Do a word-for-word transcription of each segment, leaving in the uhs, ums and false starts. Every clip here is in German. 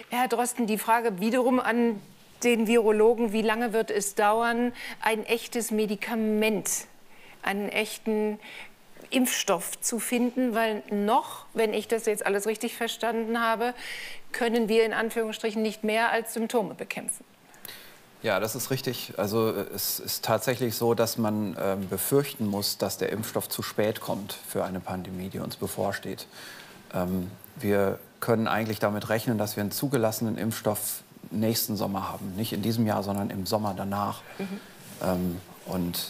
Herr Drosten, die Frage wiederum an den Virologen, wie lange wird es dauern, ein echtes Medikament, einen echten Impfstoff zu finden, weil noch, wenn ich das jetzt alles richtig verstanden habe, können wir in Anführungsstrichen nicht mehr als Symptome bekämpfen. Ja, das ist richtig. Also es ist tatsächlich so, dass man äh, befürchten muss, dass der Impfstoff zu spät kommt für eine Pandemie, die uns bevorsteht. Ähm, wir können eigentlich damit rechnen, dass wir einen zugelassenen Impfstoff nächsten Sommer haben. Nicht in diesem Jahr, sondern im Sommer danach. Mhm. Ähm, und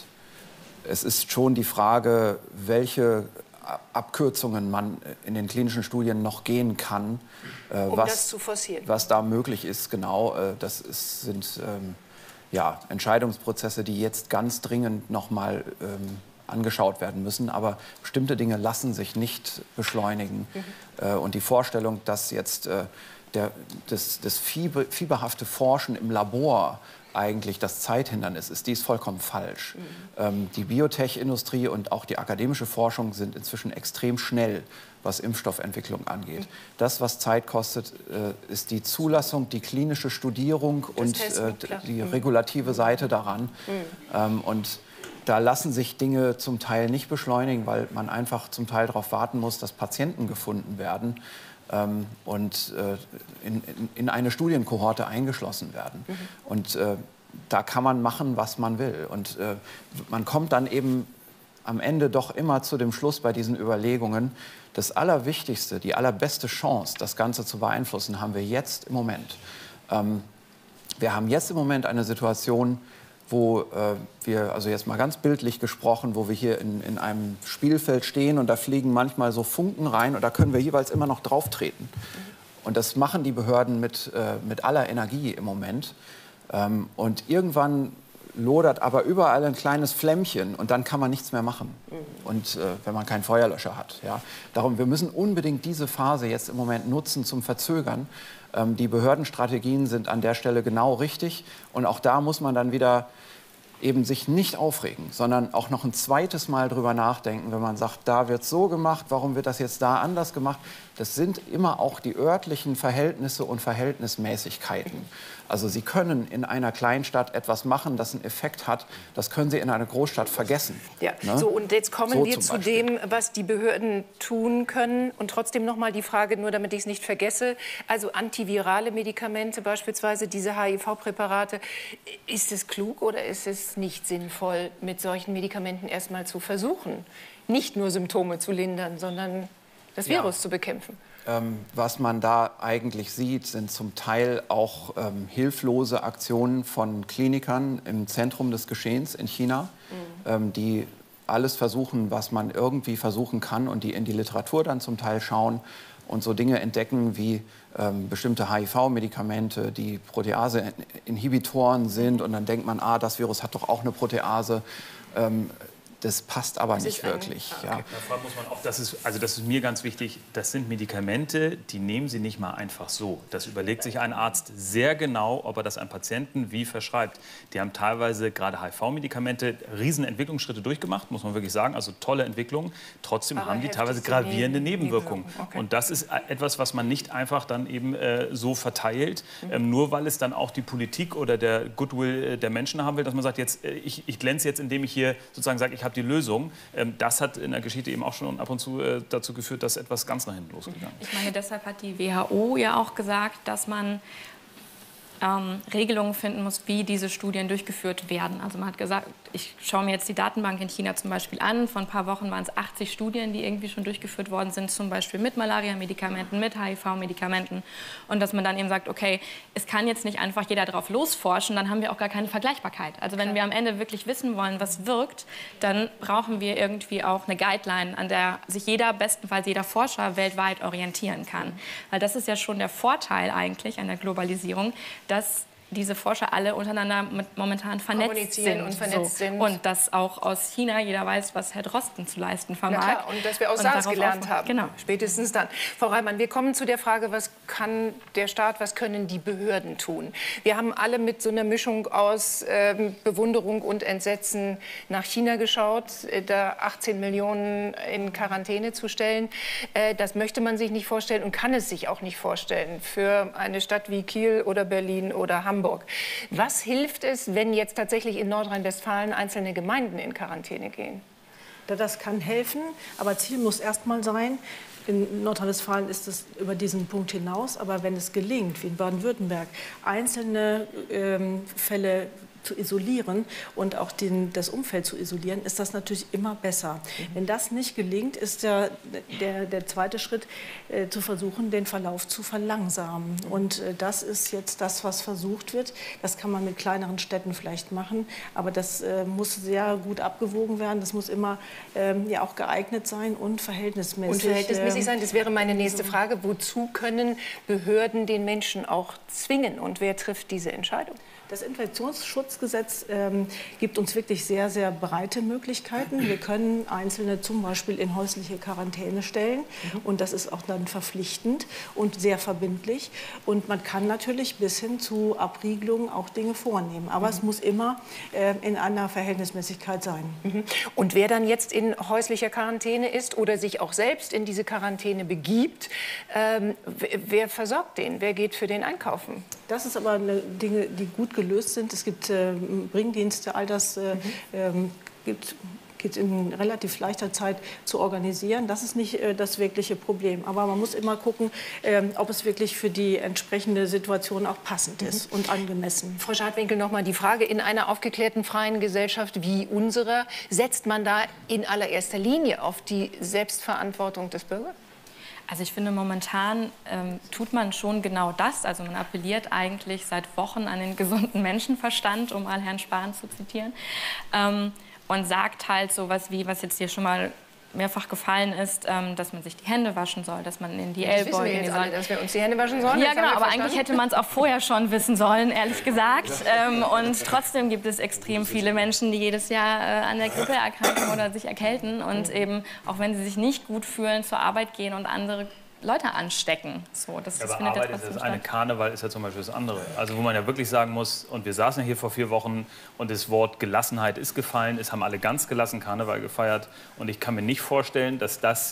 es ist schon die Frage, welche Abkürzungen man in den klinischen Studien noch gehen kann, äh, um was, das zu forcieren. Was da möglich ist. Genau, äh, das ist, sind ähm, ja, Entscheidungsprozesse, die jetzt ganz dringend noch mal ähm, angeschaut werden müssen. Aber bestimmte Dinge lassen sich nicht beschleunigen. Mhm. Äh, und die Vorstellung, dass jetzt äh, der, das, das Fieber, fieberhafte Forschen im Labor eigentlich das Zeithindernis ist, die ist vollkommen falsch. Mhm. Ähm, die Biotech-Industrie und auch die akademische Forschung sind inzwischen extrem schnell, was Impfstoffentwicklung angeht. Mhm. Das, was Zeit kostet, äh, ist die Zulassung, die klinische Studierung das und Testen, äh, die mhm. regulative Seite daran. Mhm. Ähm, und da lassen sich Dinge zum Teil nicht beschleunigen, weil man einfach zum Teil darauf warten muss, dass Patienten gefunden werden ähm, und äh, in, in, in eine Studienkohorte eingeschlossen werden. Mhm. Und äh, da kann man machen, was man will. Und äh, man kommt dann eben am Ende doch immer zu dem Schluss bei diesen Überlegungen, das Allerwichtigste, die allerbeste Chance, das Ganze zu beeinflussen, haben wir jetzt im Moment. Ähm, wir haben jetzt im Moment eine Situation, wo äh, wir, also jetzt mal ganz bildlich gesprochen, wo wir hier in, in einem Spielfeld stehen und da fliegen manchmal so Funken rein und da können wir jeweils immer noch drauf treten. Und das machen die Behörden mit, äh, mit aller Energie im Moment. Ähm, und irgendwann lodert aber überall ein kleines Flämmchen und dann kann man nichts mehr machen. Und äh, wenn man keinen Feuerlöscher hat. Ja. Darum, wir müssen unbedingt diese Phase jetzt im Moment nutzen zum Verzögern. Ähm, die Behördenstrategien sind an der Stelle genau richtig. Und auch da muss man dann wieder eben sich nicht aufregen, sondern auch noch ein zweites Mal drüber nachdenken, wenn man sagt, da wird so gemacht, warum wird das jetzt da anders gemacht? Das sind immer auch die örtlichen Verhältnisse und Verhältnismäßigkeiten. Also Sie können in einer Kleinstadt etwas machen, das einen Effekt hat. Das können Sie in einer Großstadt vergessen. Ja, ne? So, und jetzt kommen so wir zu dem, was die Behörden tun können. Und trotzdem noch mal die Frage, nur damit ich es nicht vergesse, also antivirale Medikamente, beispielsweise diese H I V-Präparate. Ist es klug oder ist es nicht sinnvoll, mit solchen Medikamenten erst mal zu versuchen, nicht nur Symptome zu lindern, sondern das Virus ja. zu bekämpfen? Ähm, was man da eigentlich sieht, sind zum Teil auch ähm, hilflose Aktionen von Klinikern im Zentrum des Geschehens in China, mhm. ähm, die alles versuchen, was man irgendwie versuchen kann und die in die Literatur dann zum Teil schauen und so Dinge entdecken wie ähm, bestimmte H I V-Medikamente, die Protease-Inhibitoren sind und dann denkt man, ah, das Virus hat doch auch eine Protease. Ähm, Das passt aber das nicht wirklich. Ein, ah, okay. ja. Da muss man auch, das ist, also das ist mir ganz wichtig, das sind Medikamente, die nehmen Sie nicht mal einfach so. Das überlegt sich ein Arzt sehr genau, ob er das einem Patienten wie verschreibt. Die haben teilweise gerade H I V-Medikamente riesen Entwicklungsschritte durchgemacht, muss man wirklich sagen, also tolle Entwicklungen. Trotzdem aber haben die teilweise gravierende Nebenwirkungen. Nebenwirkungen. Okay. Und das ist etwas, was man nicht einfach dann eben äh, so verteilt, mhm. ähm, nur weil es dann auch die Politik oder der Goodwill der Menschen haben will, dass man sagt, jetzt, äh, ich, ich glänze jetzt, indem ich hier sozusagen sage, ich habe die Lösung. Das hat in der Geschichte eben auch schon ab und zu dazu geführt, dass etwas ganz nach hinten losgegangen ist. Ich meine, deshalb hat die W H O ja auch gesagt, dass man ähm, Regelungen finden muss, wie diese Studien durchgeführt werden. Also man hat gesagt, ich schaue mir jetzt die Datenbank in China zum Beispiel an. Vor ein paar Wochen waren es achtzig Studien, die irgendwie schon durchgeführt worden sind, zum Beispiel mit Malaria-Medikamenten, mit H I V-Medikamenten. Und dass man dann eben sagt, okay, es kann jetzt nicht einfach jeder drauf losforschen, dann haben wir auch gar keine Vergleichbarkeit. Also wenn wir am Ende wirklich wissen wollen, was wirkt, dann brauchen wir irgendwie auch eine Guideline, an der sich jeder, bestenfalls jeder Forscher weltweit orientieren kann. Weil das ist ja schon der Vorteil eigentlich an der Globalisierung, dass diese Forscher alle untereinander mit momentan vernetzt sind. Und, vernetzt so. sind. Und dass auch aus China jeder weiß, was Herr Drosten zu leisten vermag. Na klar, und dass wir aus SARS gelernt haben. Genau. Spätestens dann. Frau Reimann, wir kommen zu der Frage, was kann der Staat, was können die Behörden tun? Wir haben alle mit so einer Mischung aus ähm, Bewunderung und Entsetzen nach China geschaut, äh, da achtzehn Millionen in Quarantäne zu stellen. Äh, das möchte man sich nicht vorstellen und kann es sich auch nicht vorstellen für eine Stadt wie Kiel oder Berlin oder Hamburg. Hamburg. Was hilft es, wenn jetzt tatsächlich in Nordrhein-Westfalen einzelne Gemeinden in Quarantäne gehen? Das kann helfen, aber Ziel muss erst mal sein, in Nordrhein-Westfalen ist es über diesen Punkt hinaus, aber wenn es gelingt, wie in Baden-Württemberg, einzelne ähm, Fälle zu isolieren und auch den, das Umfeld zu isolieren, ist das natürlich immer besser. Mhm. Wenn das nicht gelingt, ist der, der, der zweite Schritt äh, zu versuchen, den Verlauf zu verlangsamen. Mhm. Und äh, das ist jetzt das, was versucht wird. Das kann man mit kleineren Städten vielleicht machen, aber das äh, muss sehr gut abgewogen werden. Das muss immer ähm, ja auch geeignet sein und verhältnismäßig. Und verhältnismäßig sein, das wäre meine nächste Frage. Wozu können Behörden den Menschen auch zwingen? Und wer trifft diese Entscheidung? Das Infektionsschutzgesetz ähm, gibt uns wirklich sehr, sehr breite Möglichkeiten. Wir können Einzelne zum Beispiel in häusliche Quarantäne stellen. Mhm. Und das ist auch dann verpflichtend und sehr verbindlich. Und man kann natürlich bis hin zu Abriegelungen auch Dinge vornehmen. Aber mhm. es muss immer äh, in einer Verhältnismäßigkeit sein. Mhm. Und wer dann jetzt in häuslicher Quarantäne ist oder sich auch selbst in diese Quarantäne begibt, ähm, wer versorgt den? Wer geht für den einkaufen? Das ist aber eine Dinge, die gut gelöst sind. Es gibt äh, Bringdienste, all das äh, mhm. ähm, gibt geht in relativ leichter Zeit zu organisieren. Das ist nicht äh, das wirkliche Problem. Aber man muss immer gucken, äh, ob es wirklich für die entsprechende Situation auch passend mhm. ist und angemessen. Frau Schartwinkel, noch mal die Frage, in einer aufgeklärten, freien Gesellschaft wie unserer, setzt man da in allererster Linie auf die Selbstverantwortung des Bürgers? Also ich finde, momentan ähm, tut man schon genau das. Also man appelliert eigentlich seit Wochen an den gesunden Menschenverstand, um mal Herrn Spahn zu zitieren, ähm, und sagt halt sowas wie, was jetzt hier schon mal mehrfach gefallen ist, ähm, dass man sich die Hände waschen soll, dass man in die das Ellbogen... Wissen wir jetzt alle, dass wir uns die Hände waschen sollen? Ja, genau, aber eigentlich hätte man es auch vorher schon wissen sollen, ehrlich gesagt. Ähm, und trotzdem gibt es extrem viele Menschen, die jedes Jahr äh, an der Grippe erkranken oder sich erkälten und eben, auch wenn sie sich nicht gut fühlen, zur Arbeit gehen und andere Leute anstecken. So, das, ja, das aber findet Arbeit ja ist das statt. eine, Karneval ist ja zum Beispiel das andere. Also wo man ja wirklich sagen muss, und wir saßen ja hier vor vier Wochen und das Wort Gelassenheit ist gefallen, es haben alle ganz gelassen Karneval gefeiert und ich kann mir nicht vorstellen, dass das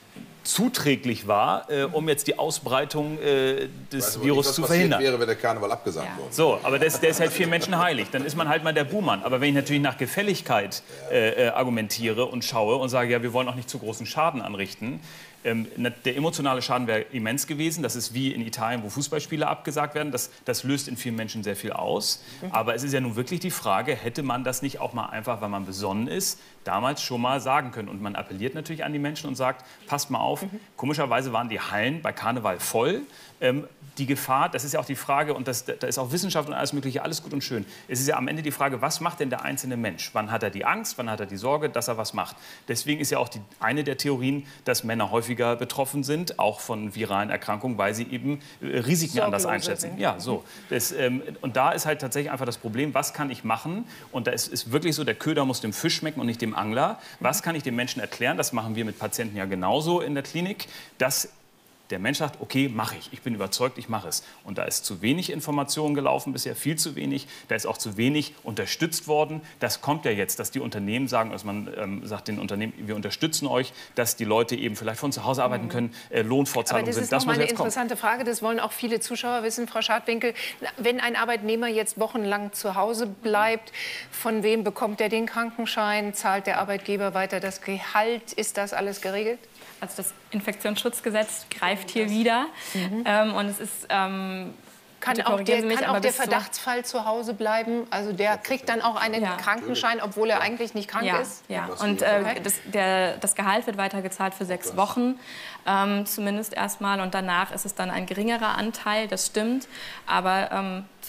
zuträglich war, äh, um jetzt die Ausbreitung äh, des weiß Virus nicht, zu was verhindern. wäre, wenn der Karneval abgesagt ja. wurde. So, aber das, der ist halt vielen Menschen heilig. Dann ist man halt mal der Buhmann. Aber wenn ich natürlich nach Gefälligkeit äh, äh, argumentiere und schaue und sage, ja, wir wollen auch nicht zu großen Schaden anrichten, ähm, der emotionale Schaden wäre immens gewesen. Das ist wie in Italien, wo Fußballspiele abgesagt werden. Das, das löst in vielen Menschen sehr viel aus. Aber es ist ja nun wirklich die Frage, hätte man das nicht auch mal einfach, weil man besonnen ist, damals schon mal sagen können. Und man appelliert natürlich an die Menschen und sagt, passt mal auf, mhm. komischerweise waren die Hallen bei Karneval voll. Ähm, die Gefahr, das ist ja auch die Frage, und das, da ist auch Wissenschaft und alles Mögliche, alles gut und schön. Es ist ja am Ende die Frage, was macht denn der einzelne Mensch? Wann hat er die Angst, wann hat er die Sorge, dass er was macht? Deswegen ist ja auch die, eine der Theorien, dass Männer häufiger betroffen sind, auch von viralen Erkrankungen, weil sie eben äh, Risiken Sorglose anders einschätzen. Sind. Ja, so. Das, ähm, und da ist halt tatsächlich einfach das Problem, was kann ich machen? Und da ist, ist wirklich so, der Köder muss dem Fisch schmecken und nicht dem Angler. Was kann ich den Menschen erklären? Das machen wir mit Patienten ja genauso in der Klinik, dass der Mensch sagt, okay, mache ich. Ich bin überzeugt, ich mache es. Und da ist zu wenig Information gelaufen, bisher viel zu wenig. Da ist auch zu wenig unterstützt worden. Das kommt ja jetzt, dass die Unternehmen sagen, also man ähm, sagt den Unternehmen, wir unterstützen euch, dass die Leute eben vielleicht von zu Hause arbeiten können, äh, Lohnfortzahlungen sind. Das ist das noch mal eine interessante Frage. Das wollen auch viele Zuschauer wissen, Frau Schartwinkel. Wenn ein Arbeitnehmer jetzt wochenlang zu Hause bleibt, von wem bekommt er den Krankenschein? Zahlt der Arbeitgeber weiter das Gehalt? Ist das alles geregelt? Also das Infektionsschutzgesetz greift hier wieder. Mhm. Ähm, und es ist... Ähm, Kann auch der, mich, kann auch der Verdachtsfall zu Hause bleiben? Also der kriegt dann auch einen ja. Krankenschein, obwohl er eigentlich nicht krank ja. ist? Ja, und äh, das, der, das Gehalt wird weitergezahlt für sechs Wochen, ähm, zumindest erstmal. Und danach ist es dann ein geringerer Anteil, das stimmt. Aber ähm,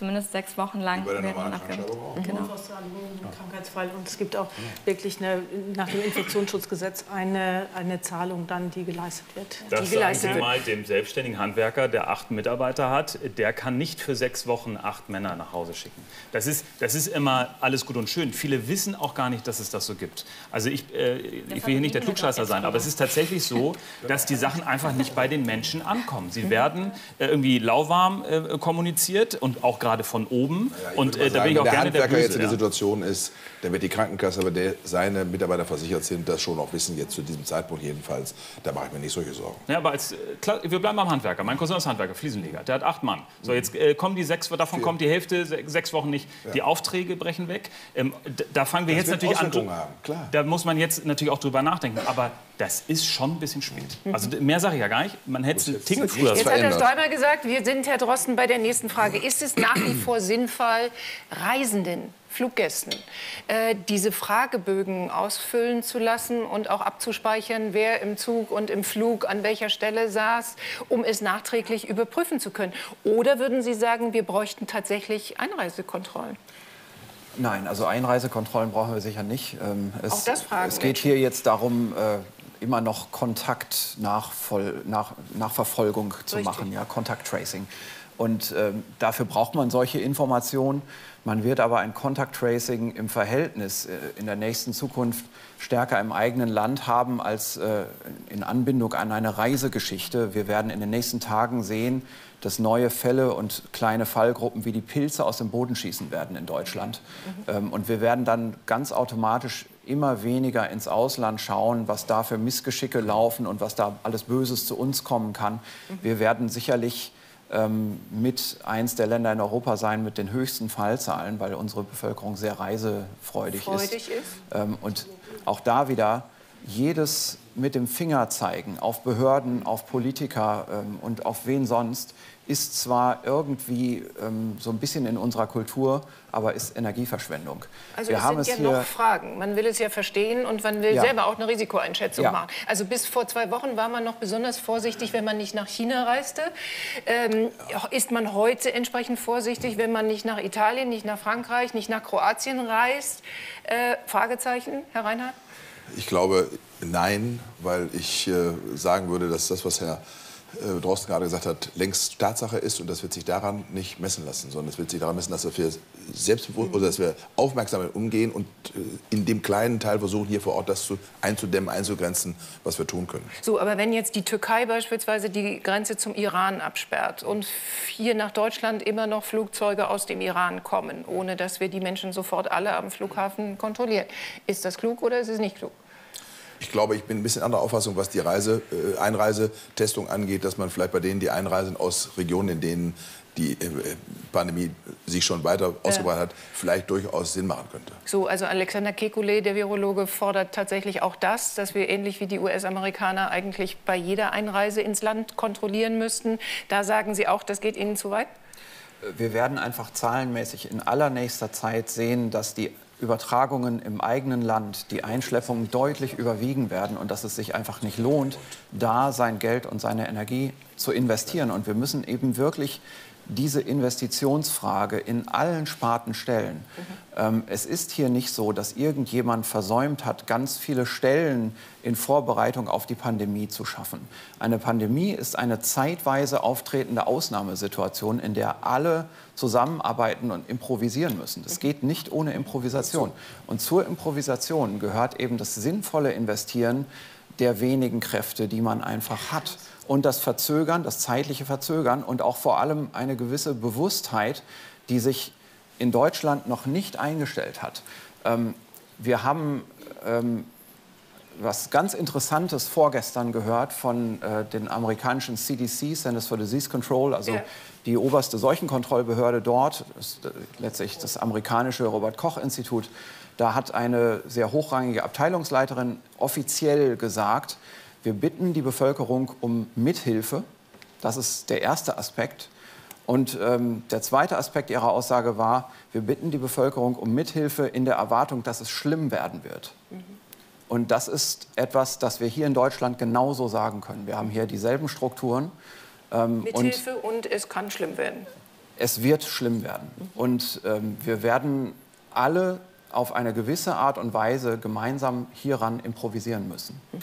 zumindest sechs Wochen lang Bei der werden normalen abgehört. Krankschreibung auch. Genau. Ein Krankheitsfall. Und es gibt auch wirklich eine, nach dem Infektionsschutzgesetz eine, eine Zahlung dann, die geleistet wird. Das die sagen geleistet Sie wird. mal dem selbstständigen Handwerker, der acht Mitarbeiter hat, der kann nicht für sechs Wochen acht Männer nach Hause schicken. Das ist, das ist immer alles gut und schön. Viele wissen auch gar nicht, dass es das so gibt. Also ich, äh, ich will hier nicht der Klugscheißer sein, aber es ist tatsächlich so, dass die Sachen einfach nicht bei den Menschen ankommen. Sie werden äh, irgendwie lauwarm äh, kommuniziert und auch gerade von oben. Ja, und äh, da sagen, bin ich auch wenn der gerne der Handwerker Böse. jetzt in der Ja. Situation ist, dann wird die Krankenkasse, aber der, seine Mitarbeiter versichert sind, das schon auch wissen, jetzt zu diesem Zeitpunkt jedenfalls. Da mache ich mir nicht solche Sorgen. Ja, aber als, äh, klar, wir bleiben beim Handwerker. Mein Cousin ist Handwerker, Fliesenleger. Der hat acht Mann. So, jetzt äh, kommen die sechs, davon Vier. kommt die Hälfte se sechs Wochen nicht. Ja. Die Aufträge brechen weg. Ähm, d- da fangen wir Das jetzt wird natürlich an. Auswirkungen haben, klar. Da muss man jetzt natürlich auch drüber nachdenken. Aber das ist schon ein bisschen spät. Also d- mehr sage ich ja gar nicht. Man hätte es einen Ticken früher Jetzt hat verändert. Herr Stoiber gesagt, wir sind, Herr Drosten, bei der nächsten Frage. Ist es nach wie vor sinnvoll, Reisenden, Fluggästen, äh, diese Fragebögen ausfüllen zu lassen und auch abzuspeichern, wer im Zug und im Flug an welcher Stelle saß, um es nachträglich überprüfen zu können? Oder würden Sie sagen, wir bräuchten tatsächlich Einreisekontrollen? Nein, also Einreisekontrollen brauchen wir sicher nicht. Ähm, es, Auch das fragen es geht hier jetzt darum, äh, immer noch Kontakt nach, nach, Nachverfolgung zu Richtig. machen, ja, Contact Tracing. Und ähm, dafür braucht man solche Informationen. Man wird aber ein Contact Tracing im Verhältnis äh, in der nächsten Zukunft stärker im eigenen Land haben als äh, in Anbindung an eine Reisegeschichte. Wir werden in den nächsten Tagen sehen, dass neue Fälle und kleine Fallgruppen wie die Pilze aus dem Boden schießen werden in Deutschland. Mhm. Ähm, und wir werden dann ganz automatisch immer weniger ins Ausland schauen, was da für Missgeschicke laufen und was da alles Böses zu uns kommen kann. Mhm. Wir werden sicherlich ähm, mit eins der Länder in Europa sein mit den höchsten Fallzahlen, weil unsere Bevölkerung sehr reisefreudig Freudig ist. ist. Ähm, und auch da wieder jedes mit dem Finger zeigen auf Behörden, auf Politiker ähm, und auf wen sonst, ist zwar irgendwie ähm, so ein bisschen in unserer Kultur, aber ist Energieverschwendung. Also Wir es haben sind es ja hier noch Fragen. Man will es ja verstehen und man will Ja. selber auch eine Risikoeinschätzung Ja. machen. Also bis vor zwei Wochen war man noch besonders vorsichtig, wenn man nicht nach China reiste. Ähm, ist man heute entsprechend vorsichtig, wenn man nicht nach Italien, nicht nach Frankreich, nicht nach Kroatien reist? Äh, Fragezeichen, Herr Reinhardt? Ich glaube, nein, weil ich äh, sagen würde, dass das, was Herr äh, Drosten gerade gesagt hat, längst Tatsache ist. Und das wird sich daran nicht messen lassen, sondern es wird sich daran messen, dass wir selbstbewusst oder dass wir aufmerksam mit umgehen und äh, in dem kleinen Teil versuchen, hier vor Ort das zu, einzudämmen, einzugrenzen, was wir tun können. So, aber wenn jetzt die Türkei beispielsweise die Grenze zum Iran absperrt und hier nach Deutschland immer noch Flugzeuge aus dem Iran kommen, ohne dass wir die Menschen sofort alle am Flughafen kontrollieren, ist das klug oder ist es nicht klug? Ich glaube, ich bin ein bisschen anderer Auffassung, was die Reise, äh, Einreisetestung angeht, dass man vielleicht bei denen, die einreisen aus Regionen, in denen die äh, Pandemie sich schon weiter ausgebreitet hat, vielleicht durchaus Sinn machen könnte. So, also Alexander Kekulé, der Virologe, fordert tatsächlich auch das, dass wir ähnlich wie die U S-Amerikaner eigentlich bei jeder Einreise ins Land kontrollieren müssten. Da sagen Sie auch, das geht Ihnen zu weit? Wir werden einfach zahlenmäßig in allernächster Zeit sehen, dass die Übertragungen im eigenen Land, die Einschleppungen deutlich überwiegen werden und dass es sich einfach nicht lohnt, da sein Geld und seine Energie zu investieren. Und wir müssen eben wirklich diese Investitionsfrage in allen Sparten stellen. Mhm. Ähm, es ist hier nicht so, dass irgendjemand versäumt hat, ganz viele Stellen in Vorbereitung auf die Pandemie zu schaffen. Eine Pandemie ist eine zeitweise auftretende Ausnahmesituation, in der alle zusammenarbeiten und improvisieren müssen. Das geht nicht ohne Improvisation. Und zur Improvisation gehört eben das sinnvolle Investieren der wenigen Kräfte, die man einfach hat. Und das Verzögern, das zeitliche Verzögern und auch vor allem eine gewisse Bewusstheit, die sich in Deutschland noch nicht eingestellt hat. Ähm, wir haben ähm, was ganz Interessantes vorgestern gehört von äh, den amerikanischen C D C, Centers for Disease Control, also ja. die oberste Seuchenkontrollbehörde dort, ist, äh, letztlich das amerikanische Robert-Koch-Institut. Da hat eine sehr hochrangige Abteilungsleiterin offiziell gesagt, wir bitten die Bevölkerung um Mithilfe. Das ist der erste Aspekt. Und ähm, der zweite Aspekt ihrer Aussage war, wir bitten die Bevölkerung um Mithilfe in der Erwartung, dass es schlimm werden wird. Mhm. Und das ist etwas, das wir hier in Deutschland genauso sagen können. Wir haben hier dieselben Strukturen. Ähm, Mithilfe und, und es kann schlimm werden. es wird schlimm werden. Und ähm, wir werden alle auf eine gewisse Art und Weise gemeinsam hieran improvisieren müssen. Mhm.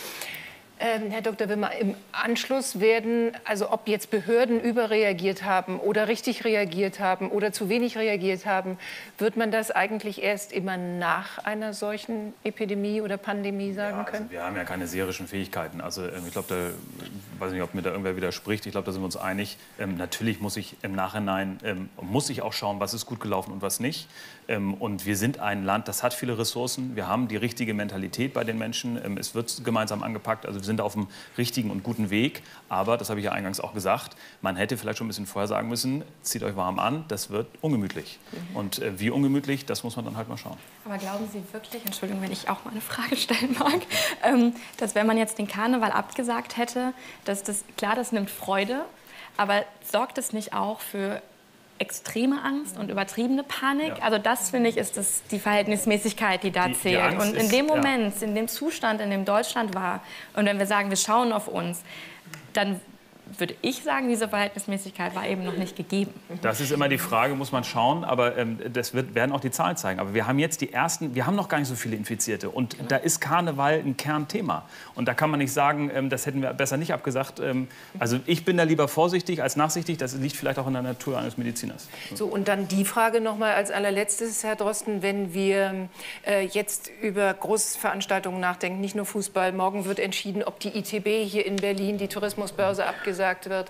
Ähm, Herr Doktor Wimmer, im Anschluss werden, also ob jetzt Behörden überreagiert haben oder richtig reagiert haben oder zu wenig reagiert haben, wird man das eigentlich erst immer nach einer solchen Epidemie oder Pandemie sagen ja, können? Also wir haben ja keine serischen Fähigkeiten. Also ich glaube, da weiß nicht, ob mir da irgendwer widerspricht. Ich glaube, da sind wir uns einig. Ähm, natürlich muss ich im Nachhinein ähm, muss ich auch schauen, was ist gut gelaufen und was nicht. Ähm, und wir sind ein Land, das hat viele Ressourcen. Wir haben die richtige Mentalität bei den Menschen. Ähm, es wird gemeinsam angepackt. Also wir sind auf dem richtigen und guten Weg. Aber, das habe ich ja eingangs auch gesagt, man hätte vielleicht schon ein bisschen vorher sagen müssen, zieht euch warm an, das wird ungemütlich. Mhm. Und äh, wie ungemütlich, das muss man dann halt mal schauen. Aber glauben Sie wirklich, Entschuldigung, wenn ich auch mal eine Frage stellen mag, ähm, dass wenn man jetzt den Karneval abgesagt hätte, dass das, klar, das nimmt Freude, aber sorgt es nicht auch für extreme Angst und übertriebene Panik? Ja. Also das, finde ich, ist das, die Verhältnismäßigkeit, die da die, zählt. Die und in dem ist, Moment, ja. in dem Zustand, in dem Deutschland war, und wenn wir sagen, wir schauen auf uns, dann würde ich sagen, diese Verhältnismäßigkeit war eben noch nicht gegeben. Das ist immer die Frage, muss man schauen, aber ähm, das wird, werden auch die Zahlen zeigen. Aber wir haben jetzt die ersten, wir haben noch gar nicht so viele Infizierte und genau. da ist Karneval ein Kernthema. Und da kann man nicht sagen, ähm, das hätten wir besser nicht abgesagt. Ähm, also ich bin da lieber vorsichtig als nachsichtig, das liegt vielleicht auch in der Natur eines Mediziners. So, und dann die Frage noch mal als allerletztes, Herr Drosten, wenn wir äh, jetzt über Großveranstaltungen nachdenken, nicht nur Fußball, morgen wird entschieden, ob die I T B hier in Berlin, die Tourismusbörse, abgesagt wird.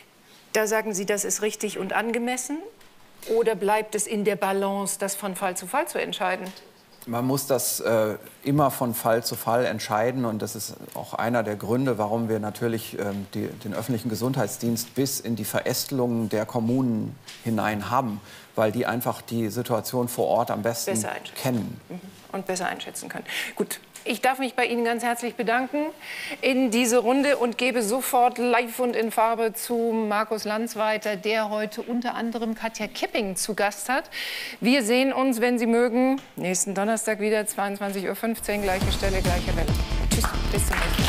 Da sagen Sie, das ist richtig und angemessen? Oder bleibt es in der Balance, das von Fall zu Fall zu entscheiden? Man muss das äh, immer von Fall zu Fall entscheiden. Und das ist auch einer der Gründe, warum wir natürlich ähm, die, den öffentlichen Gesundheitsdienst bis in die Verästelungen der Kommunen hinein haben. Weil die einfach die Situation vor Ort am besten kennen. Und besser einschätzen können. Gut. Ich darf mich bei Ihnen ganz herzlich bedanken in diese Runde und gebe sofort live und in Farbe zu Markus Lanz weiter, der heute unter anderem Katja Kipping zu Gast hat. Wir sehen uns, wenn Sie mögen, nächsten Donnerstag wieder, zweiundzwanzig Uhr fünfzehn, gleiche Stelle, gleiche Welle. Tschüss, bis zum nächsten Mal.